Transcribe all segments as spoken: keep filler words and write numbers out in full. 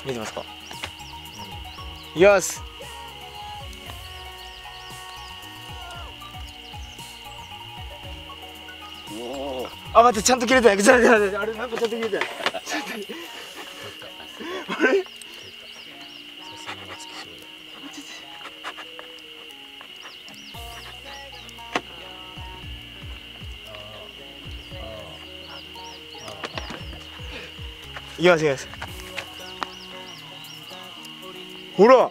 見てますか。いきます。あ、待って、ちゃんと切れたよ。ちょっと待って、あれ、なんかちゃんと切れたよ。あれ。いきます、いきます。ほら。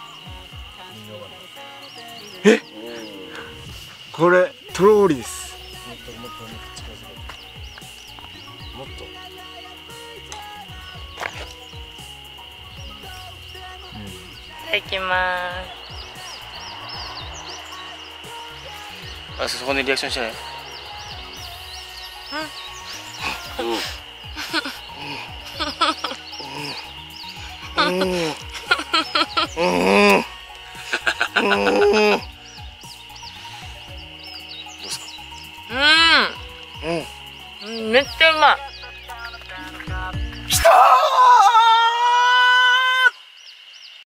え。これ、とろーりです。もっと、もっと、もっと近づけて。もっと。 いただきまーす。あ、そこでリアクションしてない。うん。うん。うん。うん。どうですか。 うん。うん。めっちゃうまい。